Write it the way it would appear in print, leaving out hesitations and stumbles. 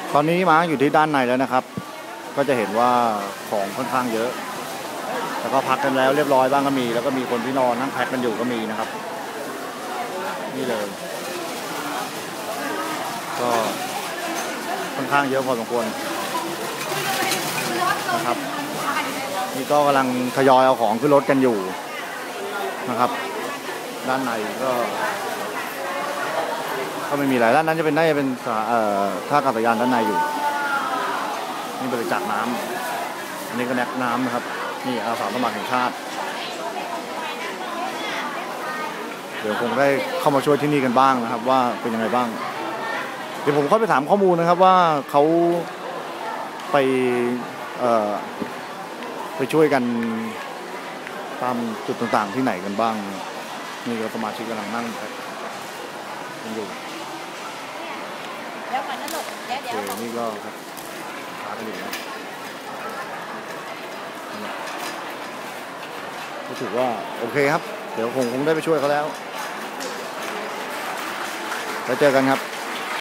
ตอนนี้มาอยู่ที่ด้านในแล้วนะครับก็จะเห็นว่าของค่อนข้างเยอะแล้วก็พักกันแล้วเรียบร้อยบ้างก็มีแล้วก็มีคนที่นอนนั่งแพ็คกันอยู่ก็มีนะครับนี่เลยก็ค่อนข้างเยอะพอสมควรนะครับนี่ก็กำลังทยอยเอาของขึ้นรถกันอยู่นะครับด้านในก็ไม่มีอะไรด้านนั้นจะเป็นน่าจะเป็นท่าอากาศยานด้านในอยู่นี่บริจาคน้ำอันนี้ก็แนบน้ำนะครับนี่อาสาสมัครแห่งชาติเดี๋ยวคงได้เข้ามาช่วยที่นี่กันบ้างนะครับว่าเป็นยังไงบ้างเดี๋ยวผมเข้าไปถามข้อมูลนะครับว่าเขาไปช่วยกันตามจุดต่างๆที่ไหนกันบ้างนี่ก็สมาชิกกำลังนั่งกันอยู่เดี๋ยวก่อนนะลูกเดี๋ยวนี่ก็ครับหากันอยู่นะก็ถือว่าโอเคครับเดี๋ยวคงได้ไปช่วยเขาแล้วเจอกันครับ